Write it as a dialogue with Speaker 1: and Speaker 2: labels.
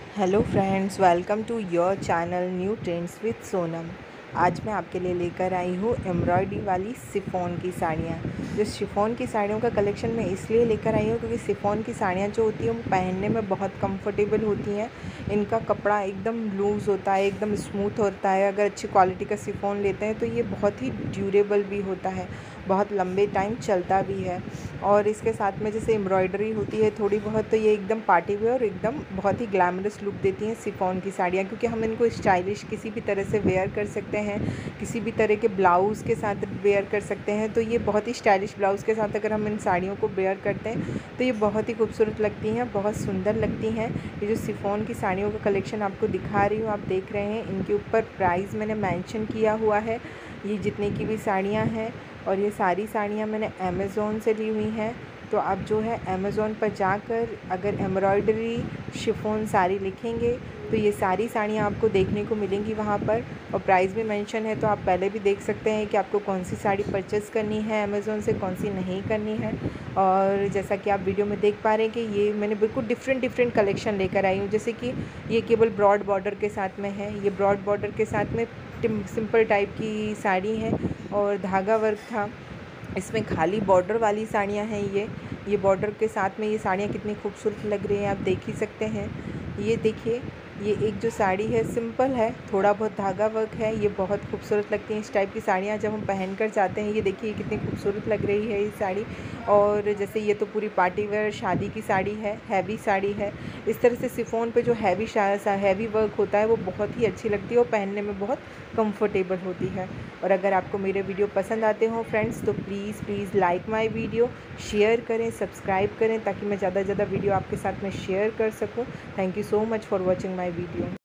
Speaker 1: Hello friends, welcome to your channel new trends with Sonam. आज मैं आपके लिए लेकर आई हूँ एम्ब्रॉयडरी वाली शिफॉन की साड़ियाँ। जो शिफॉन की साड़ियों का कलेक्शन मैं इसलिए लेकर आई हूँ क्योंकि शिफॉन की साड़ियाँ जो होती हैं वो पहनने में बहुत कंफर्टेबल होती हैं। इनका कपड़ा एकदम लूज़ होता है, एकदम स्मूथ होता है। अगर अच्छी क्वालिटी का शिफॉन लेते हैं तो ये बहुत ही ड्यूरेबल भी होता है, बहुत लंबे टाइम चलता भी है। और इसके साथ में जैसे एम्ब्रॉयडरी होती है थोड़ी बहुत, तो ये एकदम पार्टी वेयर और एकदम बहुत ही ग्लैमरस लुक देती हैं शिफॉन की साड़ियाँ, क्योंकि हम इनको स्टाइलिश किसी भी तरह से वेयर कर सकते हैं, किसी भी तरह के ब्लाउज़ के साथ वेयर कर सकते हैं। तो ये बहुत ही स्टाइलिश ब्लाउज़ के साथ अगर हम इन साड़ियों को वेयर करते हैं तो ये बहुत ही खूबसूरत लगती हैं, बहुत सुंदर लगती हैं। ये जो शिफॉन की साड़ियों का कलेक्शन आपको दिखा रही हूँ, आप देख रहे हैं, इनके ऊपर प्राइस मैंने मेंशन किया हुआ है। ये जितनी की भी साड़ियाँ हैं, और ये सारी साड़ियाँ मैंने अमेज़ोन से ली हुई हैं। तो आप जो है अमेज़ोन पर जाकर अगर एम्ब्रॉयडरी शिफॉन साड़ी लिखेंगे तो ये सारी साड़ियाँ आपको देखने को मिलेंगी वहाँ पर, और प्राइस भी मेंशन है। तो आप पहले भी देख सकते हैं कि आपको कौन सी साड़ी परचेज़ करनी है अमेज़ोन से, कौन सी नहीं करनी है। और जैसा कि आप वीडियो में देख पा रहे हैं कि ये मैंने बिल्कुल डिफरेंट कलेक्शन लेकर आई हूँ। जैसे कि ये केवल ब्रॉड बॉर्डर के साथ में है, ये ब्रॉड बॉर्डर के साथ में सिंपल टाइप की साड़ी है और धागा वर्क था। इसमें खाली बॉर्डर वाली साड़ियाँ हैं। ये बॉर्डर के साथ में ये साड़ियाँ कितनी खूबसूरत लग रही हैं, आप देख ही सकते हैं। ये देखिए, ये एक जो साड़ी है सिंपल है, थोड़ा बहुत धागा वर्क है, ये बहुत खूबसूरत लगती हैं। इस टाइप की साड़ियाँ जब हम पहन कर जाते हैं, ये देखिए कितनी खूबसूरत लग रही है ये साड़ी। और जैसे ये तो पूरी पार्टी वेयर शादी की साड़ी है, हैवी साड़ी है। इस तरह से शिफॉन पे जो हैवी वर्क होता है वो बहुत ही अच्छी लगती है और पहनने में बहुत कंफर्टेबल होती है। और अगर आपको मेरे वीडियो पसंद आते हो फ्रेंड्स तो please like my video, share करें, सब्सक्राइब करें, ताकि मैं ज़्यादा से ज़्यादा वीडियो आपके साथ में शेयर कर सकूं। Thank you so much for watching my video.